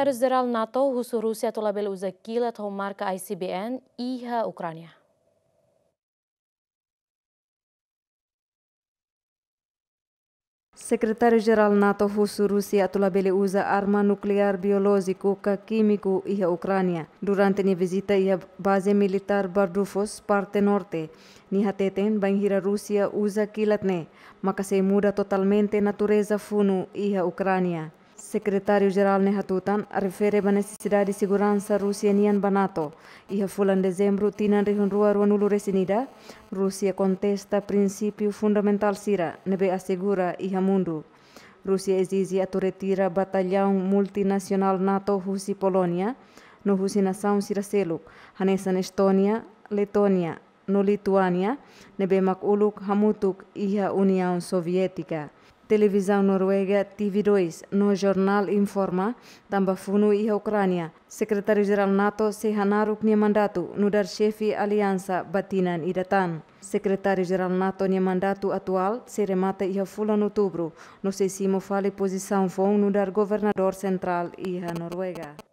Sekretaris-Geral NATO husu Rusia telah uza kilat marka ICBM iha Ucrânia. Secretário-Geral NATO russo Rússia usa arma nuclear biológico e químico à Ucrânia durante a visita à base militar Bardufos, parte norte. Nihateten banhira Rússia usa kilatne, mas se muda totalmente a natureza funu à Ucrânia. Secretário-Geral Nehatutan refere à necessidade de segurança russianian banato. E a fulan dezembro, tinan rihunrua ruanulu resinida, Rússia contesta princípio fundamental sira, nebe assegura e mundo. Rússia exige a retira batalhão multinacional NATO Russi Polônia, no Russi nação sira seluk, hanesan Estônia, Letônia, no Lituânia, nebe makuluk hamutuk e a União Soviética. Televisão Noruega TV2 no jornal informa também funu e a Ucrânia. Secretário-Geral NATO se hanaruk nia mandato no dar chefe aliança batinan e datan. Secretário-Geral NATO nia mandato atual se remata e a fulan outubro. No sesimo fale posição fon no dar governador central e a Noruega.